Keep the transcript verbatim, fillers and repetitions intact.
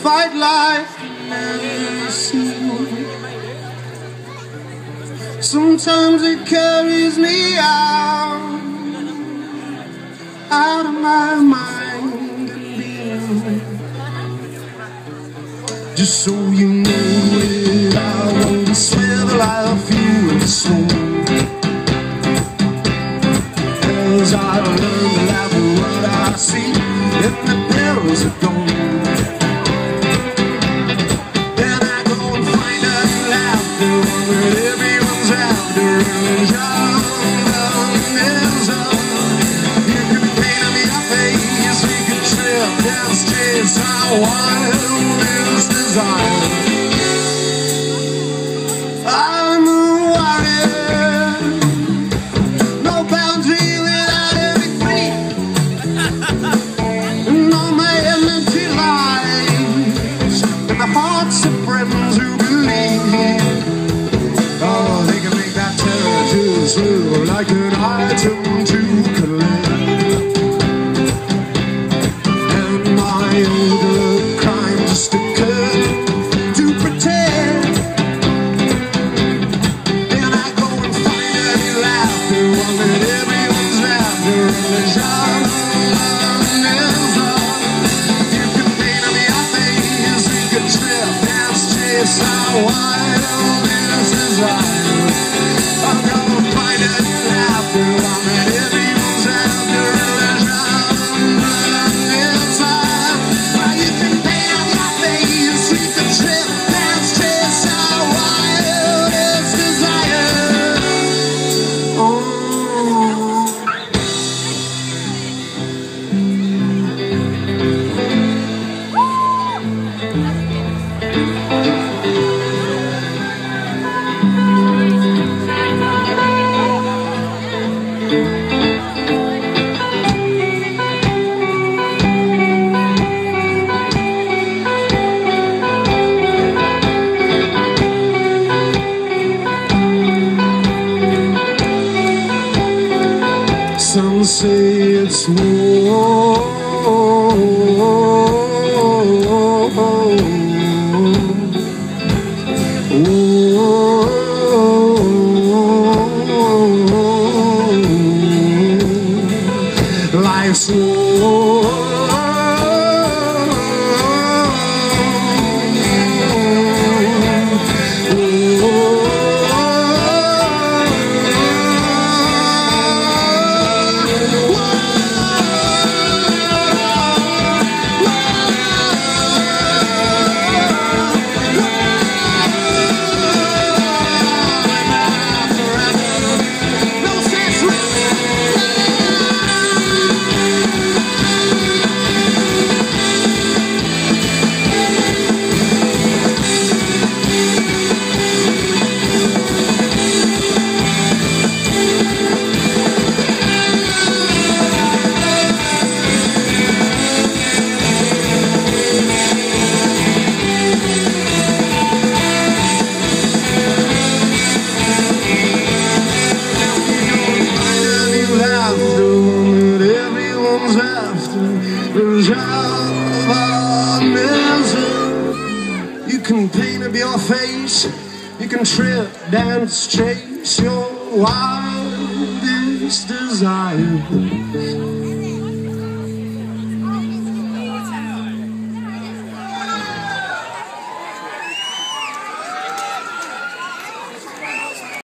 fight like I've never seen. Sometimes it carries me out, out of my mind and being. Just so you know it, I want to swivel, I feel in the soul. As I learn to laugh at what I see, if the perils are gone, then I go and find a laughter that everyone's after. And young, young is up. You can paint on your face, we can trip, dance, chase our wildest desire. I'm a warrior, no boundary without every free, and all my empty lives, and the hearts of friends who believe. Oh, they can make that terror just look like an item to collect. And my older crime just occurred to pretend. Then I go and find any laughter, one that everyone's after. And the genre is up. You can paint on your face, we can trip, dance, chase our wildest desire. I'm gonna find any laughter, one that everyone's after. And the genre is up. Well, you can paint on your face, we can trip, dance, chase our wildest desire. Oh. Some say it's war, life's war. You can paint up your face, you can trip, dance, chase your wildest desire.